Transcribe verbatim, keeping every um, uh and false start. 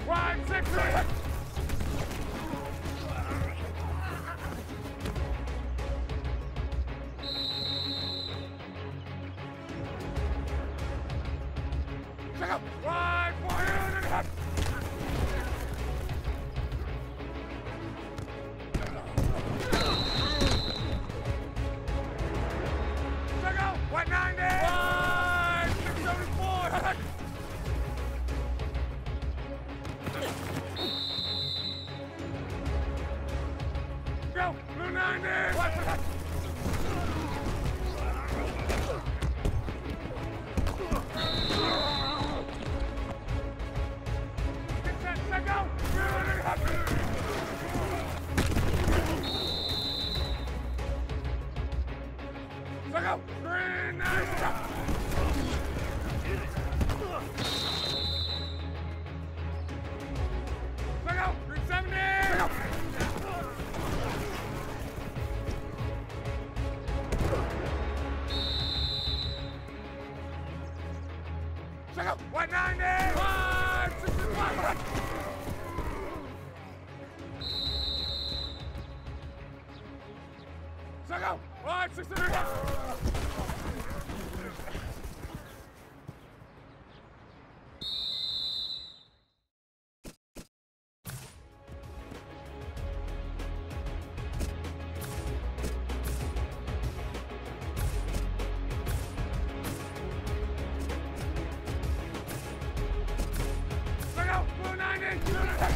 Five, six, three. Check out. Five, four, and a half. Check out. One ninety. Five, six seventy-four. Go. Blue ninety. Watch it. Look out! Green, nice stop! Look out! three seventy! Look out! Check out! one ninety! five sixty-five! Check out! five sixty-three! Check out! Blue ninety!